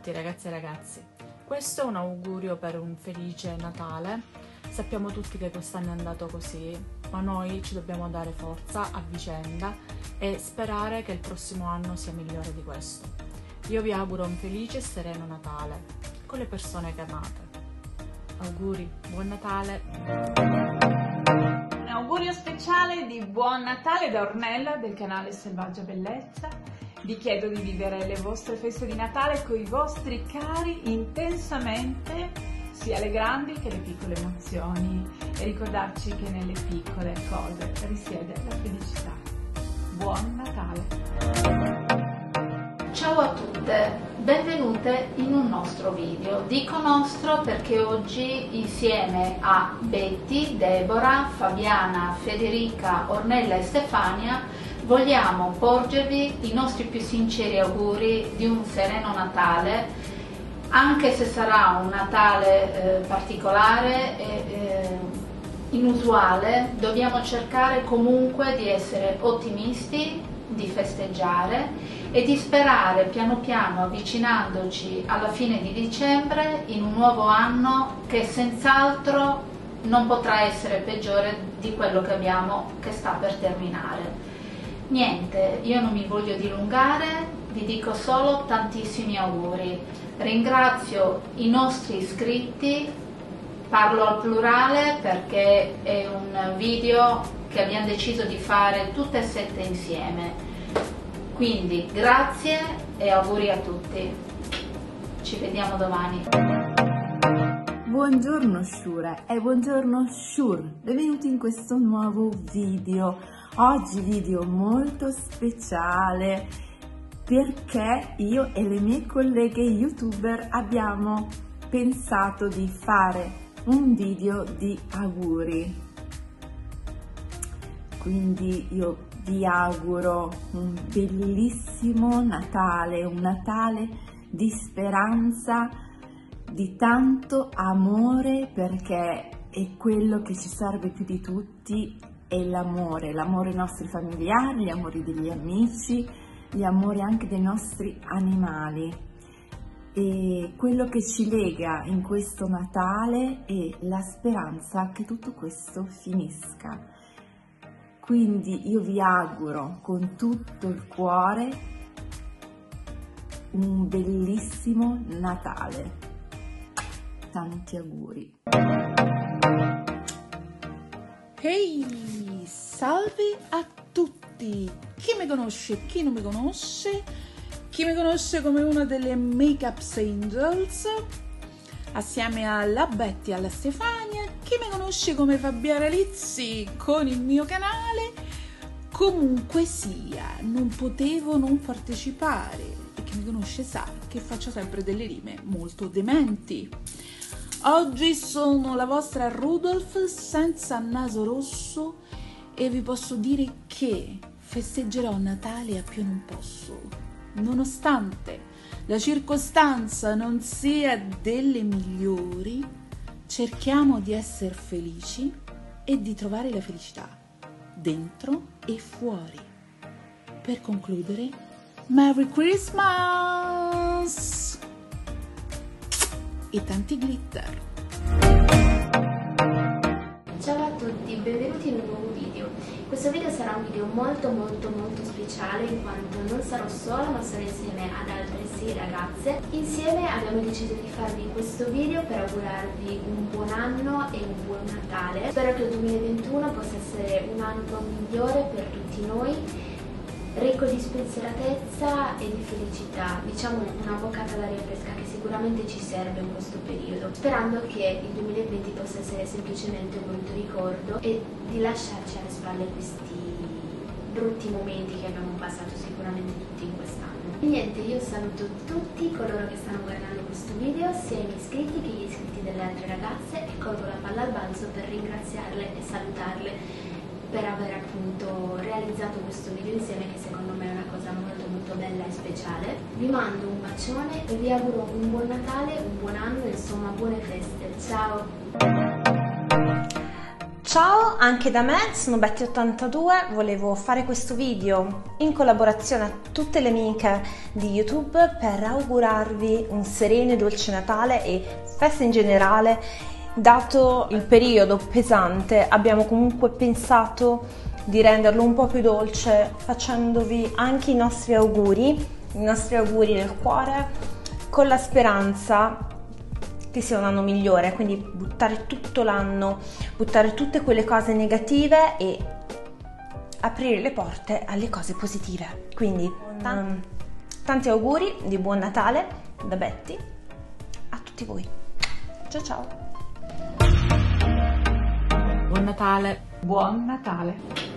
tutti ragazze e ragazzi, questo è un augurio per un felice Natale. Sappiamo tutti che quest'anno è andato così, ma noi ci dobbiamo dare forza a vicenda e sperare che il prossimo anno sia migliore di questo. Io vi auguro un felice e sereno Natale con le persone che amate. Auguri, buon Natale! Un augurio speciale di buon Natale da Ornella del canale Selvaggia Bellezza. Vi chiedo di vivere le vostre feste di Natale con i vostri cari intensamente, sia le grandi che le piccole emozioni, e ricordarci che nelle piccole cose risiede la felicità. Buon Natale! Ciao a tutte, benvenute in un nostro video. Dico nostro perché oggi insieme a Betty, Deborah, Fabiana, Federica, Ornella e Stefania vogliamo porgervi i nostri più sinceri auguri di un sereno Natale, anche se sarà un Natale particolare e inusuale. Dobbiamo cercare comunque di essere ottimisti, di festeggiare e di sperare piano piano, avvicinandoci alla fine di dicembre, in un nuovo anno che senz'altro non potrà essere peggiore di quello che sta per terminare. Niente, io non mi voglio dilungare, vi dico solo tantissimi auguri. Ringrazio i nostri iscritti, parlo al plurale perché è un video che abbiamo deciso di fare tutte e 7 insieme. Quindi grazie e auguri a tutti. Ci vediamo domani. Buongiorno Shura e buongiorno Shur, benvenuti in questo nuovo video. Oggi video molto speciale perché io e le mie colleghe youtuber abbiamo pensato di fare un video di auguri. Quindi io vi auguro un bellissimo Natale, un Natale di speranza, di tanto amore, perché è quello che ci serve più di tutti, è l'amore ai nostri familiari, gli amori degli amici, gli amori anche dei nostri animali. E quello che ci lega in questo Natale è la speranza che tutto questo finisca. Quindi io vi auguro con tutto il cuore un bellissimo Natale. Tanti auguri. Ehi, salve a tutti! Chi mi conosce, chi non mi conosce? Chi mi conosce come una delle Makeup Angels assieme alla Betty e alla Stefania, chi mi conosce come Fabiana Lizzi con il mio canale. Comunque sia, non potevo non partecipare, e chi mi conosce sa che faccio sempre delle rime molto dementi. Oggi sono la vostra Rudolph senza naso rosso e vi posso dire che festeggerò Natale a più non posso, nonostante la circostanza non sia delle migliori. Cerchiamo di essere felici e di trovare la felicità dentro e fuori. Per concludere, Merry Christmas e tanti glitter. Ciao a tutti, benvenuti in un nuovo video. Questo video sarà un video molto speciale, in quanto non sarò sola ma sarò insieme ad altre 6 ragazze. Insieme abbiamo deciso di farvi questo video per augurarvi un buon anno e un buon Natale. Spero che il 2021 possa essere un anno migliore per tutti noi, ricco di spensieratezza e di felicità, diciamo una boccata d'aria fresca che sicuramente ci serve in questo periodo, sperando che il 2020 possa essere semplicemente un brutto ricordo e di lasciarci alle spalle questi brutti momenti che abbiamo passato sicuramente tutti in quest'anno. E niente, io saluto tutti coloro che stanno guardando questo video, sia i miei iscritti che gli iscritti delle altre ragazze, e colgo la palla al balzo per ringraziarle e salutarle per aver appunto realizzato questo video insieme, che secondo me è una cosa molto bella e speciale. Vi mando un bacione e vi auguro un buon Natale, un buon anno e insomma buone feste. Ciao! Ciao anche da me, sono Betty82, volevo fare questo video in collaborazione a tutte le amiche di YouTube per augurarvi un sereno e dolce Natale e festa in generale. Dato il periodo pesante, abbiamo comunque pensato di renderlo un po' più dolce facendovi anche i nostri auguri nel cuore, con la speranza che sia un anno migliore, quindi buttare tutto l'anno, buttare tutte quelle cose negative e aprire le porte alle cose positive. Quindi tanti auguri di buon Natale da Betty a tutti voi. Ciao ciao! Buon Natale! Buon Natale!